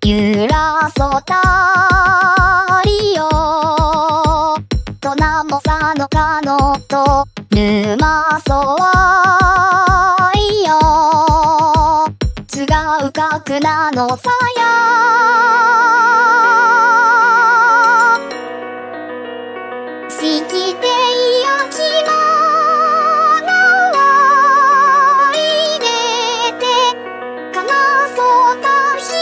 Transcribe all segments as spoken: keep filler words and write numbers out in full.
揺らそたりよとなもさのかのとぬまそわいよつがうかくなのさやしきていやきまなわいでてかなそうたひ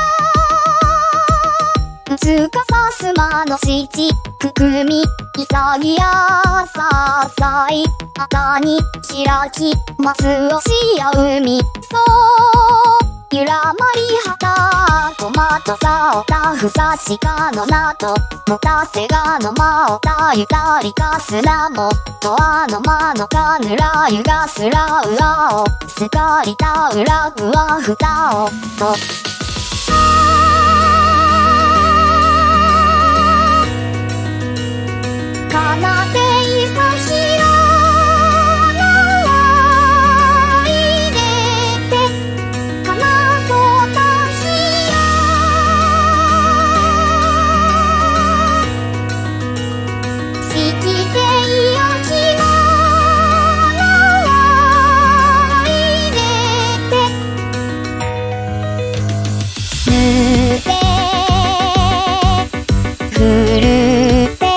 やつかさすまのしちくくみいさぎやささいあたにひらきますおしやうみそうゆらまりはたこまとさおたふさしかのなともたせがのまおたゆたりかすなもとあのまのかぬらゆがすらうあおすかりたうらぐわふたおとかなていさひらなわいでてかなそうたひやしきていやきまなわいでてぬてふるて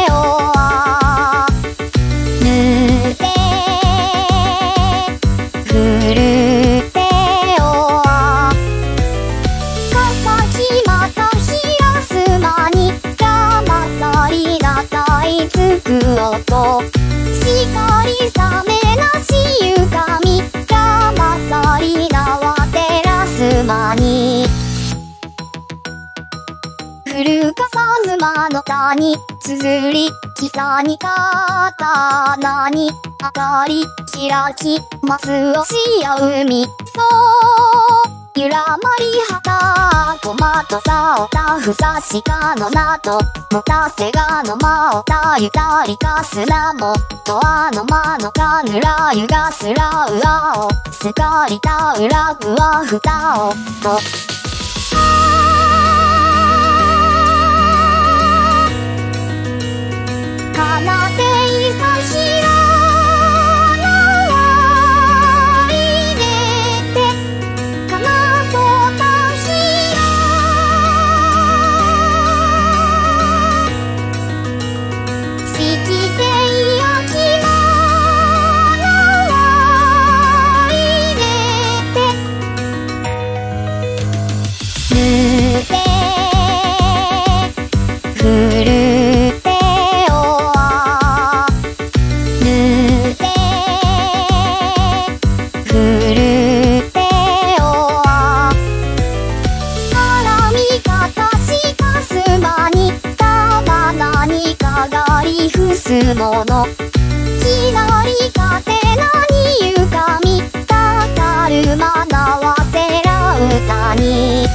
としかりさめなしゆかみがまさりなわてらすまにふるかさぬまのたにつづりきさにかたなにあかりひらきますおしやうみそうゆらまりはたこまとさおたふさしかのなともたせがのまおたゆたりかすなもとあのまのかぬらゆがすらうあおすかりたうらぐわふたおとかなていさひらなわいでてかなそうたひやしきていやきまなわいでてぬてふるてものひなりかてなにゆかみたかるまなわてらうたに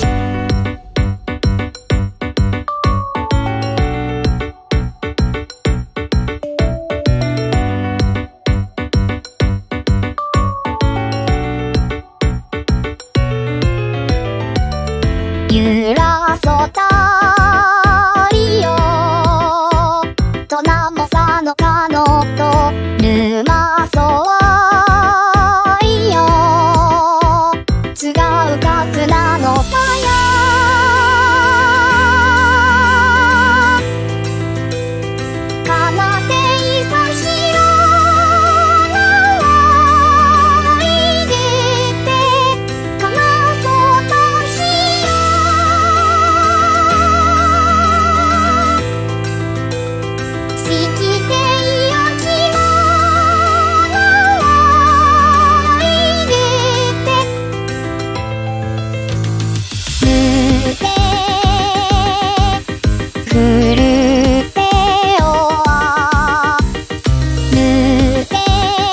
ゆらそたりよとなもさのかのとぬまそわいよつがうかくなのさやかなていさひらなわいでてかなそうたひやしきていやきまなわいでてぬてふるておわぬて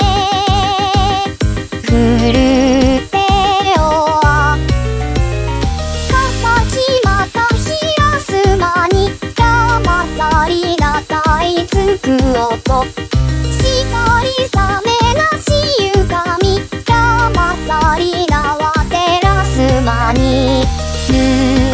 ふるておわかさきまたひらすまにがまさりなたいつくおとしかりさめなしゆかみがまさりなわてらすまにぬ